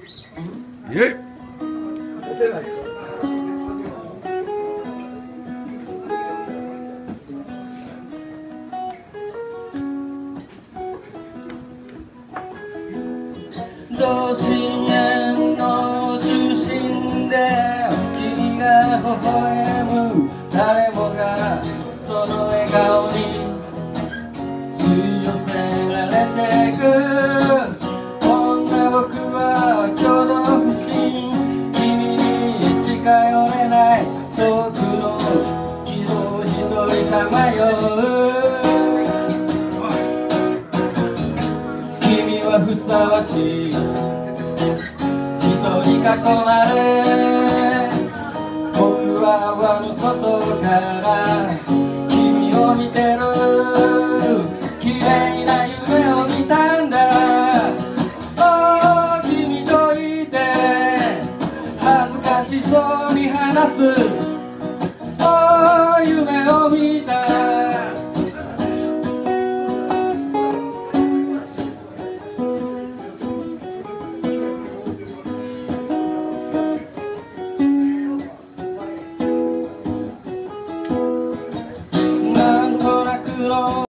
イエイ。 同心円の中心で君が微笑む、誰もがその笑顔に吸い寄せられてく。こんな僕は挙動不審、君に近寄れない、遠くの木を一人さまよう。君はふさわしい、人に囲まれ、僕は輪の外から君を見てる。綺麗な夢を見たんだ。おー、君といて恥ずかしそうに話す。